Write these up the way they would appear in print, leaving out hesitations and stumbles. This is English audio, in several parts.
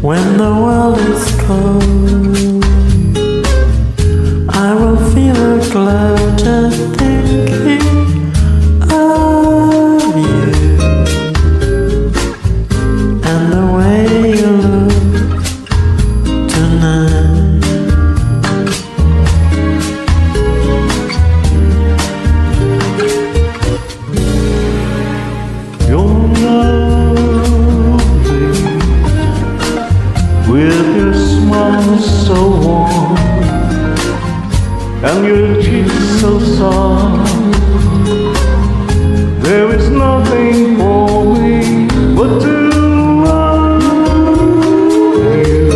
When the world is cold, I will feel a glow just thinking of you and the way you look tonight. You're lovely with your smile so warm and your cheeks so soft. There is nothing for me but to love you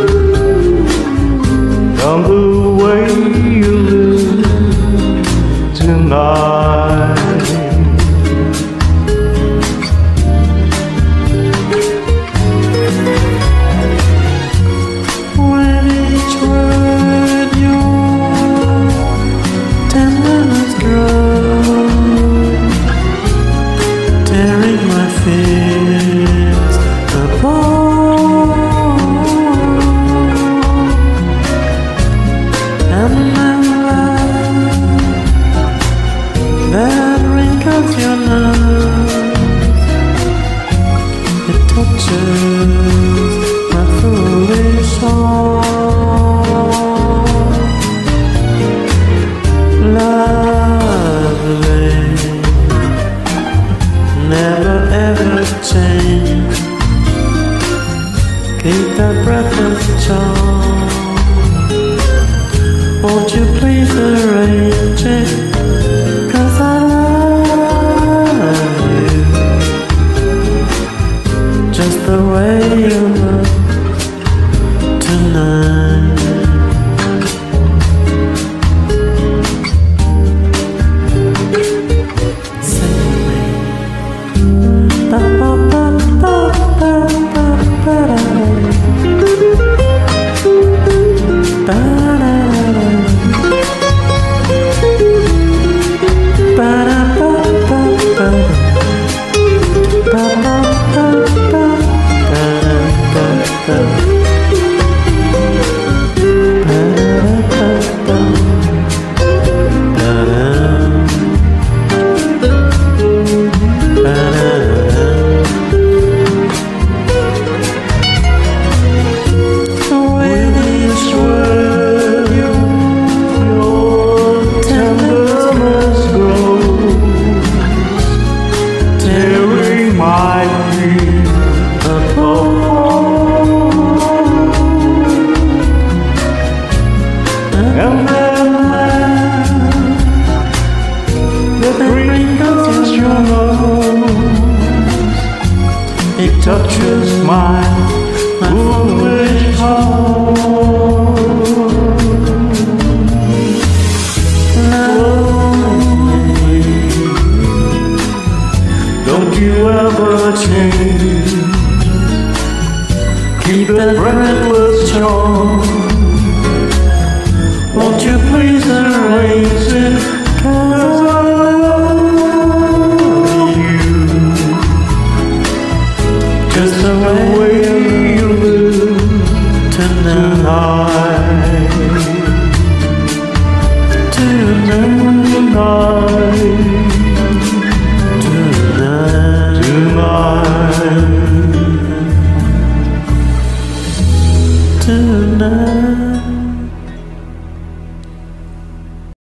and the way you live tonight. When each word your tenderness grows, tearing my fears apart, and then love that wrinkles your nose, it touches my foolish heart. Lovely, never ever change. Keep that breathless charm. Won't you please arrange it? 'Cause I love you just the way you look tonight. Sing me. Ba ba ba ba ba ba ba da. Ba da da. Ba da ba ba ba. Ba ba ba ba. Ba da ba ba. My dreams and then the wrinkles your nose, It touches my foolish heart. lonely. Don't you ever change. Keep that breathless charm. Won't you please arrange it? 'Cause I love you just the way you live Tonight, tonight. tonight.